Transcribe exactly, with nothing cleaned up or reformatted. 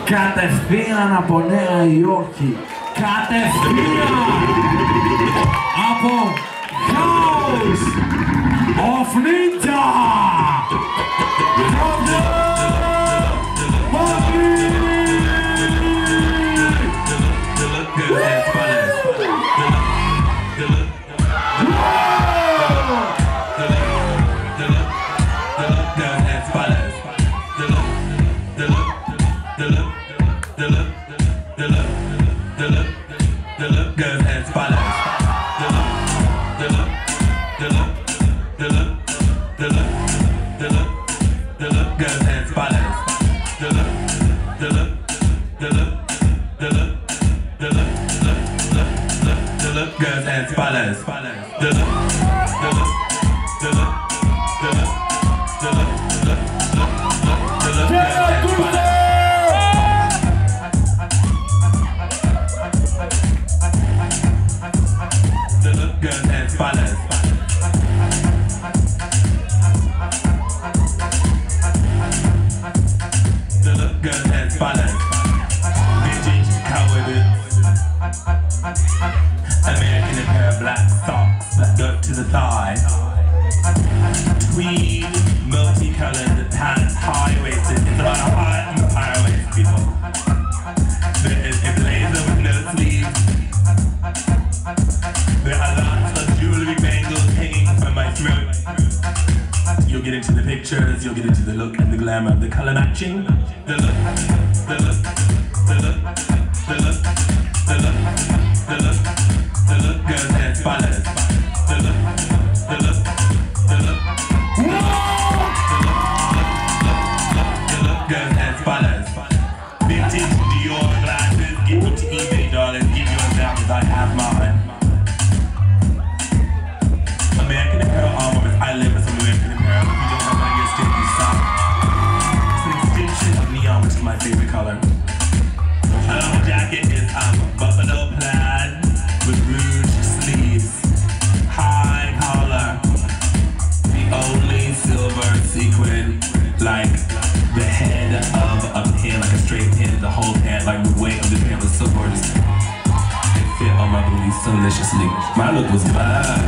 κατευθείαν από Νέα Υόρκη, κατευθείαν από House of Ninja, from the you'll get into the look and the glamour, the color matching, the look, the look, the look, the look, the look, the look, the look, girls dance ballers, the look, the look, the look, the look, girls dance ballers. Vintage Dior glasses, get them to eBay, darling, give yours out as I have mine. American Apparel armor with I live with some American Apparel. If you don't know what it is, take this out. It's an extension of neon, which is my favorite color. I love the jacket is um, buffalo plaid with rouge sleeves, high collar, the only silver sequin, like the head of a pin, like a straight pin, the whole pin, like the weight of the pin was so gorgeous. It fit on my booty so deliciously. My look was bad.